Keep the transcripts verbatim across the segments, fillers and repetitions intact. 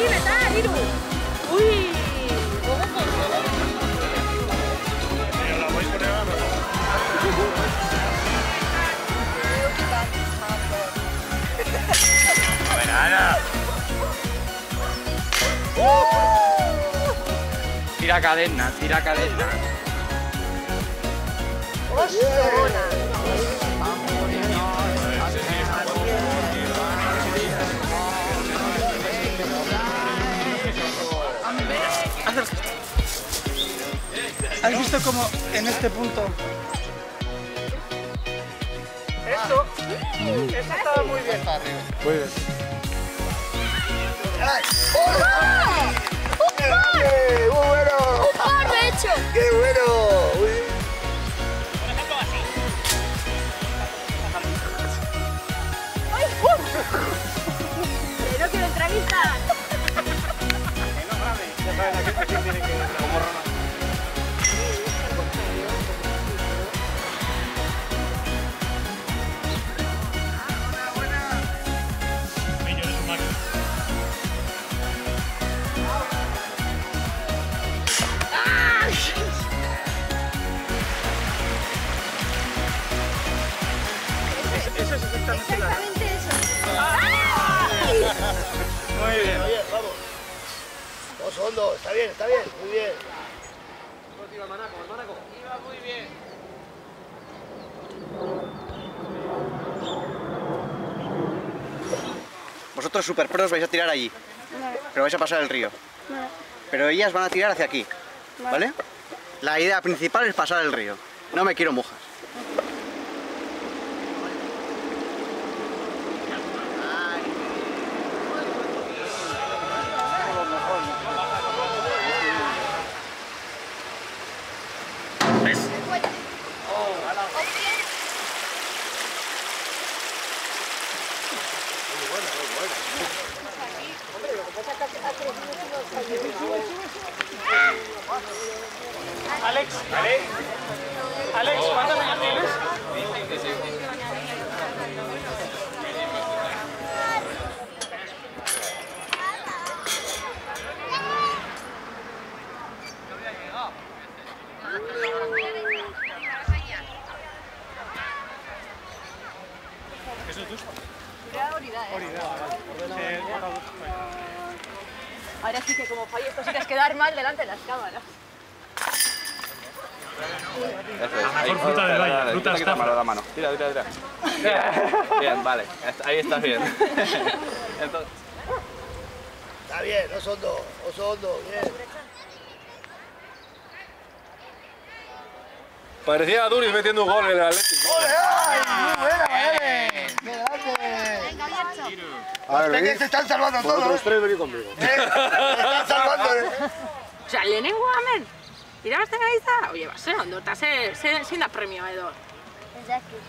betar, Iru! Ui! Mira, la voy a poner a A ver, Ana. Tira cadena, tira cadena. ¿Has visto cómo en este punto? Esto, esto estaba muy bien. Muy bien. ¡Muy bueno! ¡Un par, de hecho! ¡Qué bueno! Muy bien. ¡Ay! ¡Uh! ¡No quiero entrevistar! Que no mames. Ya saben a qué tienen que ir. Como Ronald. Eso es exactamente la... Exactamente eso. Muy bien. Oye, vamos. Dos hondo, está bien, está bien, muy bien. Iba el manaco, el manaco. Iba muy bien. Vosotros super pros vais a tirar allí, pero vais a pasar el río. Pero ellas van a tirar hacia aquí, ¿vale? La idea principal es pasar el río. No me quiero mojar. Alex, Alex, Alex, ¿cuántos años tienes? ¿Eso es tuyo? Ahora sí que como fallo esto sí que es quedar mal delante de las cámaras. La mejor fruta del valle, fruta Quita mano, la mano. Tira, tira, tira. Bien, bien, vale. Ahí estás bien. Entonces... Está bien, dos hondo, dos hondo, bien. Parecía a Duris metiendo un gol en el Atlético. ¡Ay! ¡Muy buena, vale! ¡Qué grande! Venga, abierto. Los pequeños se están salvando todos. Los tres venid conmigo. ¿Eh? Se están salvando. ¿Eh? Osea, lehenengo hemen, irabazten ari da? Oie, ba, ze ondo, eta ze, ze, zein da premioa edo? Ez dakit.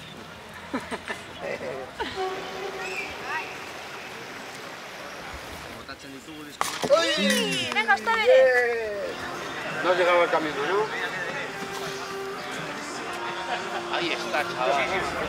¡Uy! Venga, está bere! No has llegado al camino, ¿no? Ahí está, chaval.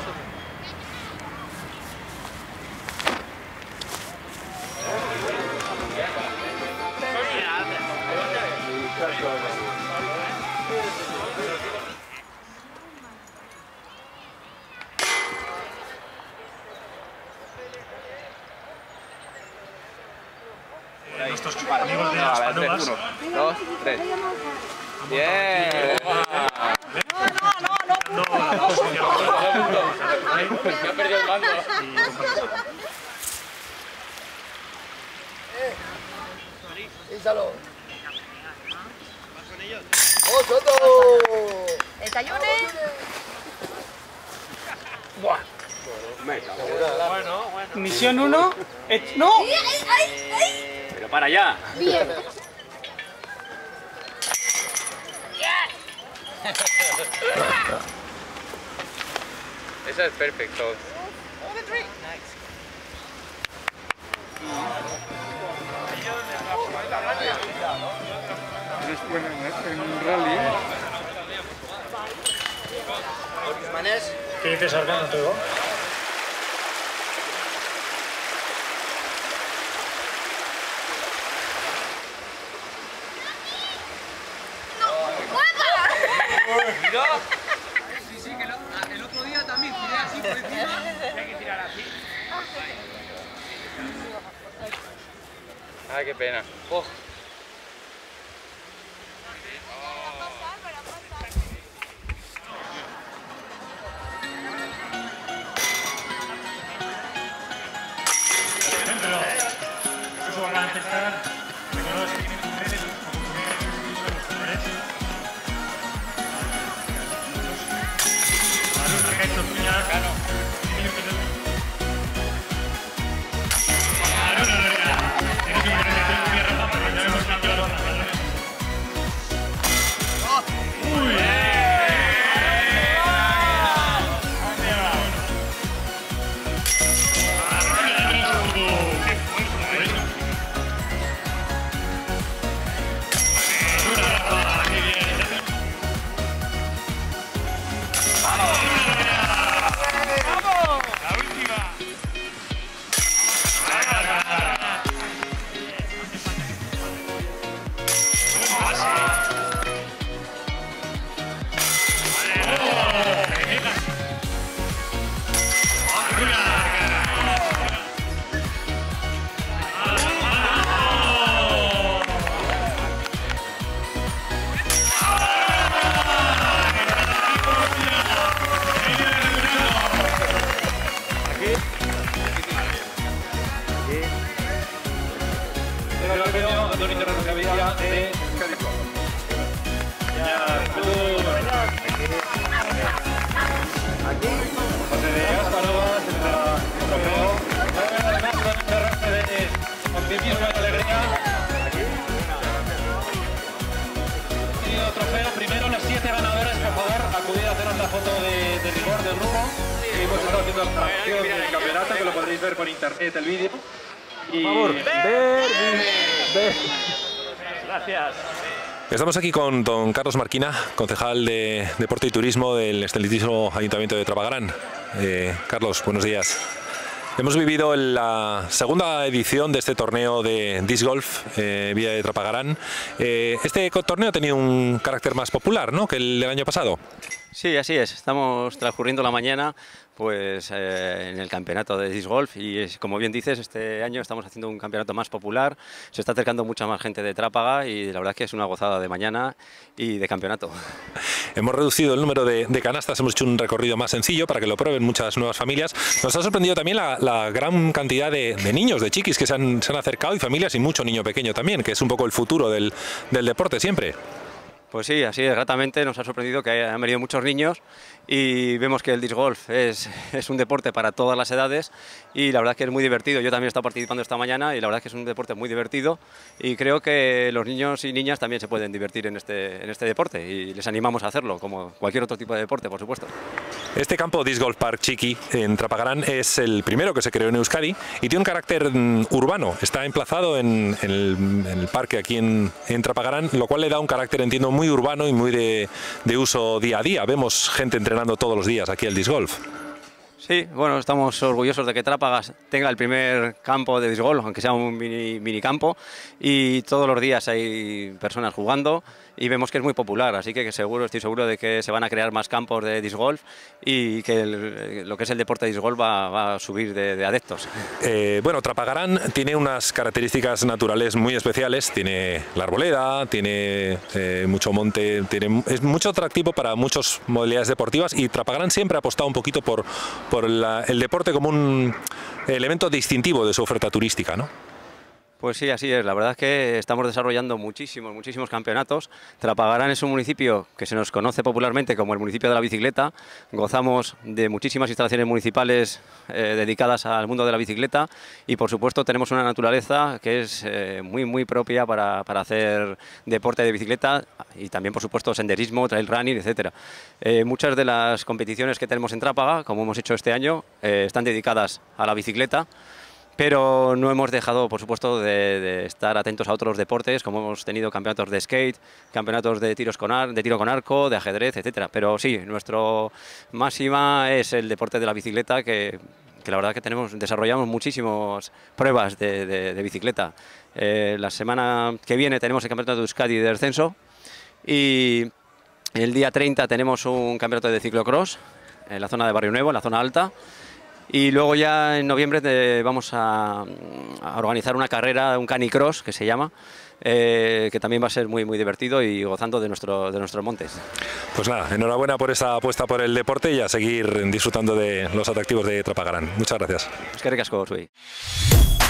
Nuestros amigos de las palomas. Uno, dos, tres. Bien. No, no, no. Me ha perdido el mando. ¡Pínsalo! ¡Oh, Soto! Eta Jone! Buah. Me cago. Bueno, bueno. Misión uno. ¡No! Pero para allá. Bien. Esa es perfecto. Eres buena en un rally, ¿eh? ¿Qué dices, Arcano, te digo? Sí, sí, que el, el otro día también tiré así por encima. Hay que tirar así. Ay, qué pena. Oh. Eso van a empezar. Recordad que tienen mujeres como mujeres los colores. A ver, recaído tuya. Claro. Claro, no, no, no. Tienes un interés de tierra, pero ya hemos cambiado los pantalones. Uy. Primero las siete ganadoras, por favor, acudid a haceros la foto de, de rigor del grupo. Hemos estado haciendo la acción del campeonato, que lo podréis ver por internet el vídeo. Y... Por favor, ver, ver. Gracias. Estamos aquí con don Carlos Marquina, concejal de Deporte y Turismo del excelentísimo Ayuntamiento de Trapagaran. Eh, Carlos, buenos días. Hemos vivido la segunda edición de este torneo de Disc Golf eh, Villa de Trapagaran. Eh, este torneo ha tenido un carácter más popular, ¿no?, que el del año pasado. Sí, así es. Estamos transcurriendo la mañana pues eh, en el campeonato de Disc Golf y es, como bien dices, este año estamos haciendo un campeonato más popular. Se está acercando mucha más gente de Trápaga y la verdad es que es una gozada de mañana y de campeonato. Hemos reducido el número de, de canastas, hemos hecho un recorrido más sencillo para que lo prueben muchas nuevas familias. Nos ha sorprendido también la, la gran cantidad de, de niños, de chiquis que se han, se han acercado y familias y mucho niño pequeño también, que es un poco el futuro del, del deporte siempre. Pues sí, así es, gratamente nos ha sorprendido que han venido muchos niños y vemos que el disc golf es, es un deporte para todas las edades y la verdad es que es muy divertido. Yo también he estado participando esta mañana y la verdad es que es un deporte muy divertido y creo que los niños y niñas también se pueden divertir en este, en este deporte y les animamos a hacerlo, como cualquier otro tipo de deporte, por supuesto. Este campo Disc Golf Park Chiqui en Trapagaran es el primero que se creó en Euskadi y tiene un carácter mm, urbano. Está emplazado en, en, el, en el parque aquí en, en Trapagaran, lo cual le da un carácter, entiendo, muy urbano y muy de, de uso día a día. Vemos gente entrenando todos los días aquí al disc golf. Sí, bueno, estamos orgullosos de que Trápagas tenga el primer campo de disc golf, aunque sea un mini, mini campo, y todos los días hay personas jugando y vemos que es muy popular, así que seguro, estoy seguro de que se van a crear más campos de disc golf y que el, lo que es el deporte de disc golf va, va a subir de, de adeptos. Eh, bueno, Trapagaran tiene unas características naturales muy especiales, tiene la arboleda, tiene eh, mucho monte, tiene, es mucho atractivo para muchas modalidades deportivas y Trapagaran siempre ha apostado un poquito por, por la, el deporte como un elemento distintivo de su oferta turística, ¿no? Pues sí, así es. La verdad es que estamos desarrollando muchísimos, muchísimos campeonatos. Trapagaran es un municipio que se nos conoce popularmente como el municipio de la bicicleta. Gozamos de muchísimas instalaciones municipales eh, dedicadas al mundo de la bicicleta y, por supuesto, tenemos una naturaleza que es eh, muy, muy propia para, para hacer deporte de bicicleta y también, por supuesto, senderismo, trail running, etcétera. Eh, muchas de las competiciones que tenemos en Trápaga, como hemos hecho este año, eh, están dedicadas a la bicicleta. Pero no hemos dejado, por supuesto, de, de estar atentos a otros deportes, como hemos tenido campeonatos de skate, campeonatos de, tiros con ar, de tiro con arco, de ajedrez, etcétera. Pero sí, nuestro máxima es el deporte de la bicicleta, que, que la verdad que tenemos, desarrollamos muchísimas pruebas de, de, de bicicleta. Eh, la semana que viene tenemos el campeonato de Euskadi de descenso y El día treinta tenemos un campeonato de ciclocross en la zona de Barrio Nuevo, en la zona alta. Y luego ya en noviembre te, vamos a, a organizar una carrera, un canicross que se llama, eh, que también va a ser muy, muy divertido y gozando de, nuestro, de nuestros montes. Pues nada, enhorabuena por esa apuesta por el deporte y a seguir disfrutando de los atractivos de Trapagaran. Muchas gracias. Es que ricasco, Sui.